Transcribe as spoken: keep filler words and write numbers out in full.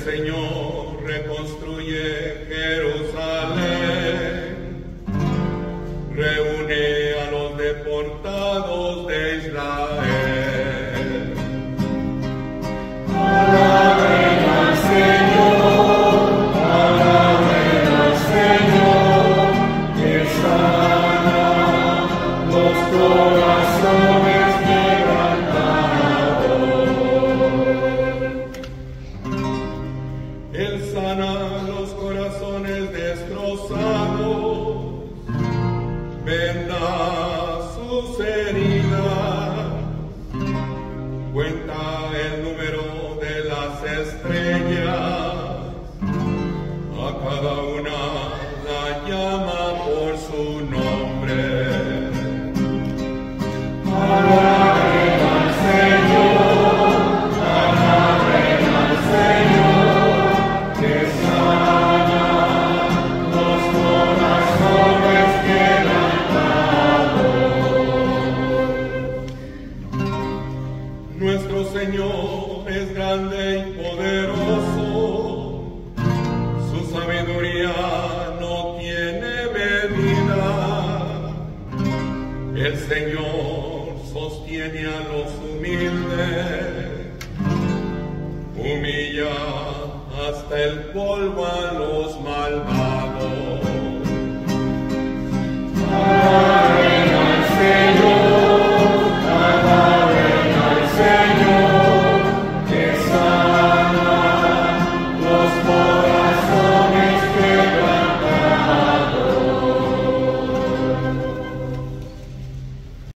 Señor reconstruye Jerusalén, reúne a los deportados de Israel. Alaben al Señor, alaben al Señor, que sana los corazones quebrantados. Él sana los corazones destrozados, venda sus heridas, cuenta el número de las estrellas, a cada una la llama por su nombre. Alaben al Señor, alaben al Señor, que sana los corazones quebrantados. Nuestro Señor es grande y poderoso, su sabiduría no tiene medida. El Señor sostiene a los humildes, humilla hasta el polvo a los malvados.